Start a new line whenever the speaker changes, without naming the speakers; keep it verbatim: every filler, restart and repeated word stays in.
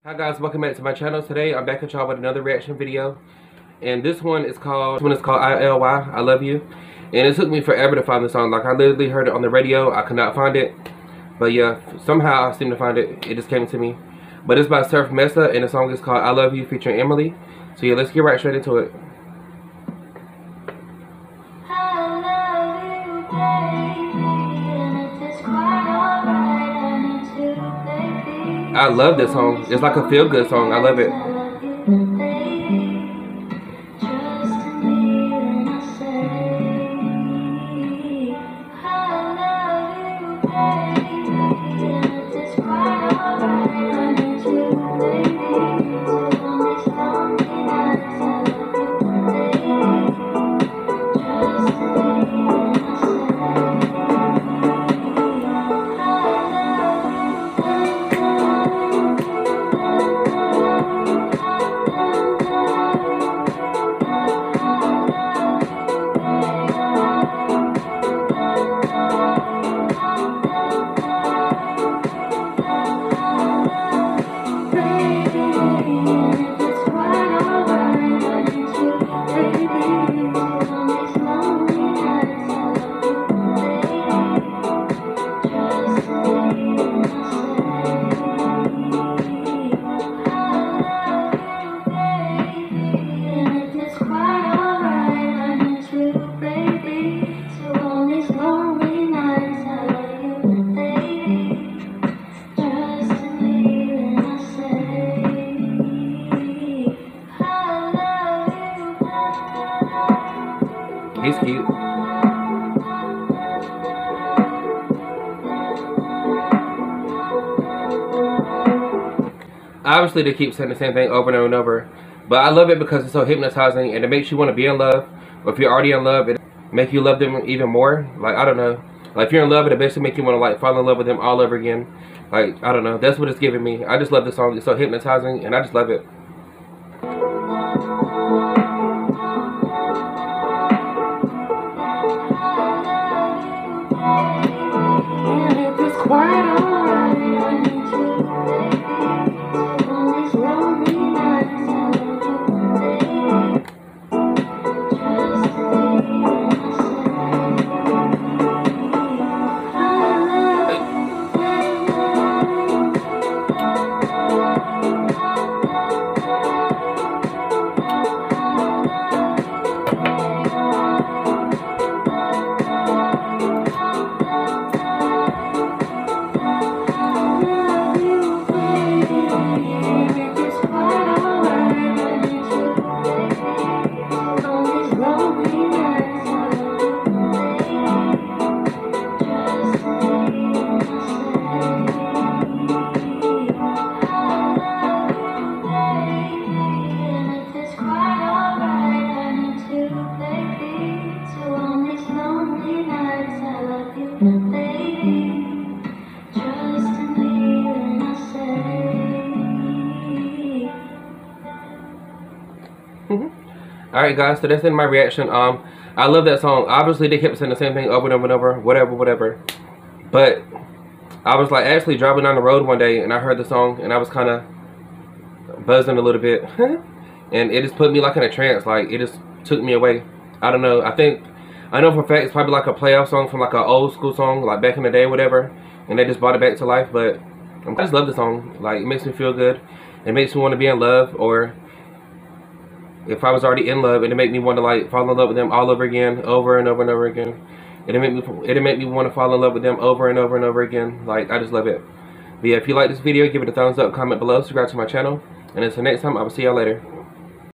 Hi guys, welcome back to my channel. Today I'm back at y'all with another reaction video, and this one is called this one is called I L Y, I Love You. And it took me forever to find the song. Like, I literally heard it on the radio, I could not find it, but yeah, somehow I seemed to find it. It just came to me. But it's by Surf Mesa, and the song is called I Love You featuring Emily. So yeah, let's get right straight into it. I love this song. It's like a feel-good song. I love it. He's cute. Obviously, they keep saying the same thing over and over and over, but I love it because it's so hypnotizing and it makes you want to be in love. Or if you're already in love, it makes you love them even more. Like, I don't know. Like, if you're in love, it basically make you want to like fall in love with them all over again. Like, I don't know. That's what it's giving me. I just love this song. It's so hypnotizing, and I just love it. Alright guys, so that's in my reaction. Um, I love that song. Obviously they kept saying the same thing over and over and over, whatever, whatever. But I was like actually driving down the road one day and I heard the song and I was kind of buzzing a little bit. And it just put me like in a trance, like it just took me away. I don't know, I think, I know for a fact it's probably like a playoff song from like an old school song, like back in the day or whatever. And they just brought it back to life, but I just love the song. Like, it makes me feel good. It makes me want to be in love, or if I was already in love, it'd make me want to like fall in love with them all over again, over and over and over again. It'd make me, it'd make me want to fall in love with them over and over and over again. Like, I just love it. But yeah, if you like this video, give it a thumbs up, comment below, subscribe to my channel, and until next time, I will see y'all later.